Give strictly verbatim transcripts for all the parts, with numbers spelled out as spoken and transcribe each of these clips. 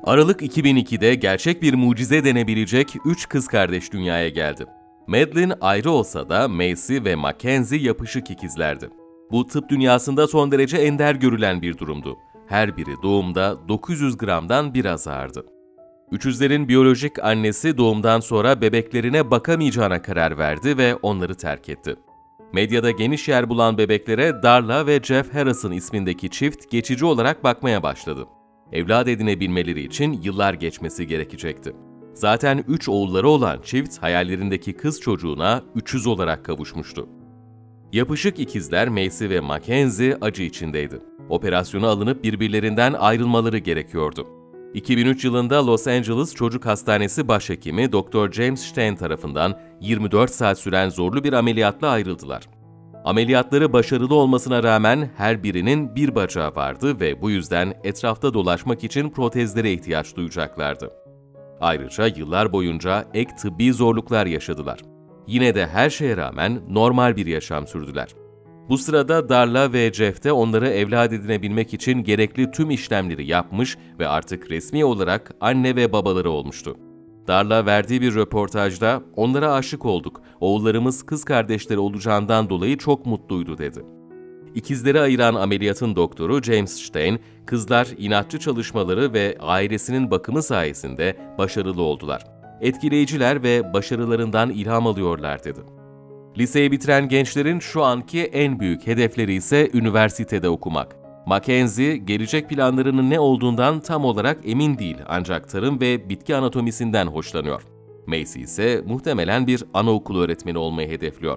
Aralık iki bin ikide gerçek bir mucize denebilecek üç kız kardeş dünyaya geldi. Madeline ayrı olsa da Macy ve Mackenzie yapışık ikizlerdi. Bu tıp dünyasında son derece ender görülen bir durumdu. Her biri doğumda dokuz yüz gramdan biraz ağırdı. Üçüzlerin biyolojik annesi doğumdan sonra bebeklerine bakamayacağına karar verdi ve onları terk etti. Medyada geniş yer bulan bebeklere Darla ve Jeff Harrison ismindeki çift geçici olarak bakmaya başladı. Evlat edinebilmeleri için yıllar geçmesi gerekecekti. Zaten üç oğulları olan çift hayallerindeki kız çocuğuna üçüz olarak kavuşmuştu. Yapışık ikizler Macy ve Mackenzie acı içindeydi. Operasyona alınıp birbirlerinden ayrılmaları gerekiyordu. iki bin üç yılında Los Angeles Çocuk Hastanesi Başhekimi doktor James Stein tarafından yirmi dört saat süren zorlu bir ameliyatla ayrıldılar. Ameliyatları başarılı olmasına rağmen her birinin bir bacağı vardı ve bu yüzden etrafta dolaşmak için protezlere ihtiyaç duyacaklardı. Ayrıca yıllar boyunca ek tıbbi zorluklar yaşadılar. Yine de her şeye rağmen normal bir yaşam sürdüler. Bu sırada Darla ve Jeff de onları evlat edinebilmek için gerekli tüm işlemleri yapmış ve artık resmi olarak anne ve babaları olmuştu. Darla verdiği bir röportajda, "Onlara aşık olduk, oğullarımız kız kardeşleri olacağından dolayı çok mutluydu." dedi. İkizleri ayıran ameliyatın doktoru James Stein, kızlar inatçı çalışmaları ve ailesinin bakımı sayesinde başarılı oldular. Etkileyiciler ve başarılarından ilham alıyorlar dedi. Liseyi bitiren gençlerin şu anki en büyük hedefleri ise üniversitede okumak. Mackenzie, gelecek planlarının ne olduğundan tam olarak emin değil ancak tarım ve bitki anatomisinden hoşlanıyor. Macy ise muhtemelen bir anaokulu öğretmeni olmayı hedefliyor.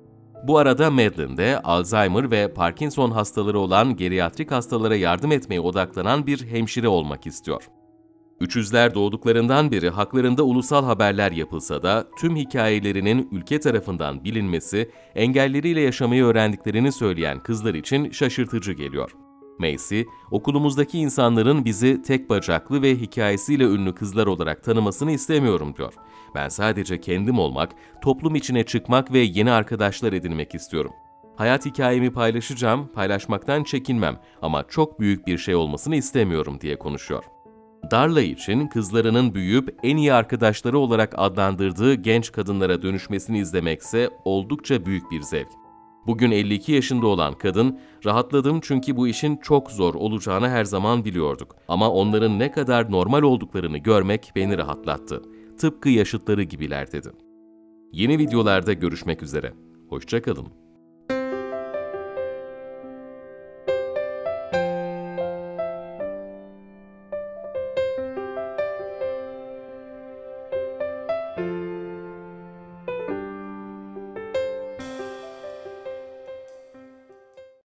Bu arada Madeline de Alzheimer ve Parkinson hastaları olan geriatrik hastalara yardım etmeye odaklanan bir hemşire olmak istiyor. Üçüzler doğduklarından beri haklarında ulusal haberler yapılsa da tüm hikayelerinin ülke tarafından bilinmesi, engelleriyle yaşamayı öğrendiklerini söyleyen kızlar için şaşırtıcı geliyor. Macy, "Okulumuzdaki insanların bizi tek bacaklı ve hikayesiyle ünlü kızlar olarak tanımasını istemiyorum." diyor. "Ben sadece kendim olmak, toplum içine çıkmak ve yeni arkadaşlar edinmek istiyorum. Hayat hikayemi paylaşacağım, paylaşmaktan çekinmem ama çok büyük bir şey olmasını istemiyorum." diye konuşuyor. Darla için kızlarının büyüyüp en iyi arkadaşları olarak adlandırdığı genç kadınlara dönüşmesini izlemekse oldukça büyük bir zevk. Bugün elli iki yaşında olan kadın, "Rahatladım çünkü bu işin çok zor olacağını her zaman biliyorduk. Ama onların ne kadar normal olduklarını görmek beni rahatlattı. Tıpkı yaşıtları gibiler." dedi. Yeni videolarda görüşmek üzere. Hoşça kalın.